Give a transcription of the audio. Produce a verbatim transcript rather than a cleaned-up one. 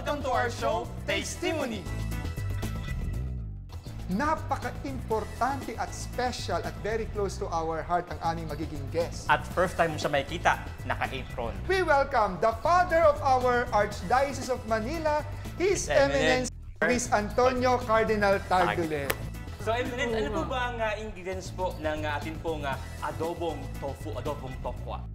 Welcome to our show, Tastimony! Napaka-importante at special at very close to our heart ang aming magiging guest. At first time mo siya makikita, naka-apron. We welcome the father of our Archdiocese of Manila, His Eminence, Luis Antonio Cardinal Tardule. So, Eminence, ano po ba ang uh, ingredients po ng uh, atin pong uh, adobong tofu, adobong tokwa?